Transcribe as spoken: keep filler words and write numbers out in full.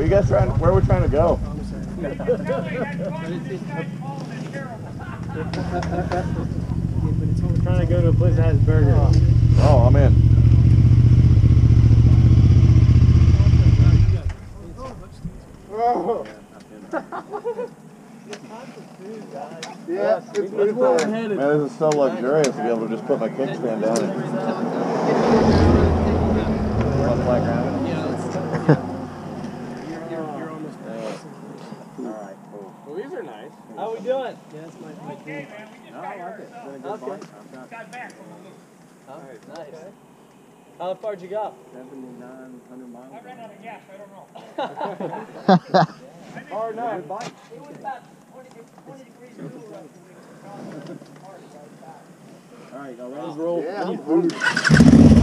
you guys trying? Where are we trying to go? We're trying to go to a place that has burgers. Oh, I'm in. Yeah, it's good. Man, this is so luxurious to be able to just put my kickstand down and run flat ground. Alright, cool. Well, these are nice. How we doing? Yeah, that's my, my team. No, I like it. It's been a good Okay. bike. I've got Oh, nice. How far'd you go? seventy-nine hundred miles. I ran out of gas, I don't know. Hard night. Good bike. It was about twenty, twenty degrees cooler. Alright, y'all Let's ready? roll. Yeah.